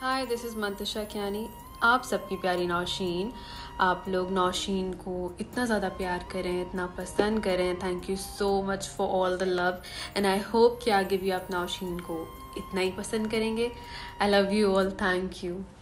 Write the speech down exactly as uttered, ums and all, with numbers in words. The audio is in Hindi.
Hi, this is Mantasha Kiyani. आप सबकी प्यारी नौशीन, आप लोग नौशीन को इतना ज़्यादा प्यार करें, इतना पसंद करें। Thank you so much for all the love and I hope कि आगे भी आप नौशीन को इतना ही पसंद करेंगे। I love you all, thank you.